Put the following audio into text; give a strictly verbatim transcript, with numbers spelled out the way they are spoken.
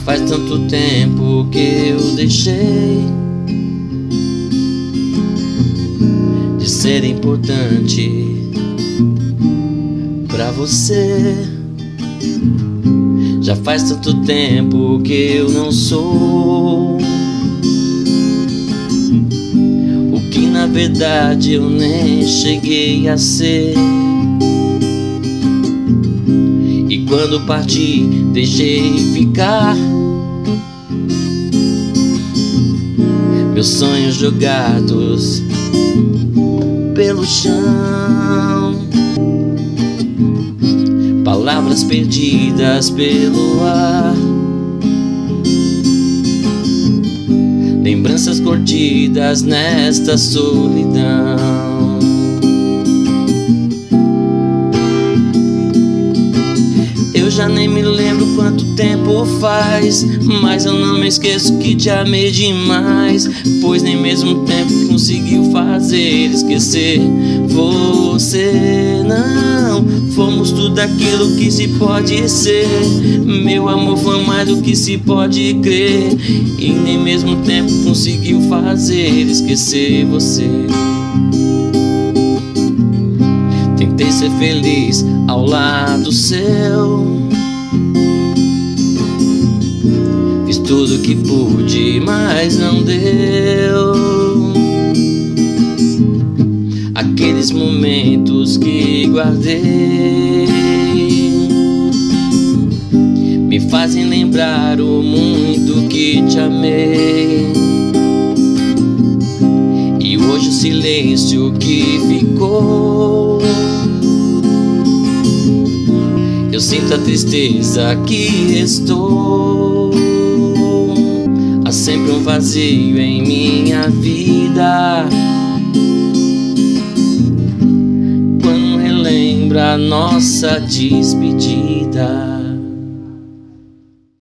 faz tanto tempo que eu deixei de ser importante pra você. Já faz tanto tempo que eu não sou o que na verdade eu nem cheguei a ser. E quando parti, deixei ficar meus sonhos jogados pelo chão, palavras perdidas pelo ar, lembranças curtidas nesta solidão. Eu já nem me lembro quanto tempo faz, mas eu não me esqueço que te amei demais, pois nem mesmo o tempo conseguiu fazer esquecer você. Não, fomos tudo aquilo que se pode ser. Meu amor foi mais do que se pode crer, e nem mesmo o tempo conseguiu fazer esquecer você. Tentei ser feliz ao lado seu, fiz tudo que pude, mas não deu. Aqueles momentos que guardei me fazem lembrar o muito que te amei. E hoje o silêncio que ficou, eu sinto a tristeza que restou. Há sempre um vazio em minha vida quando relembra a nossa despedida.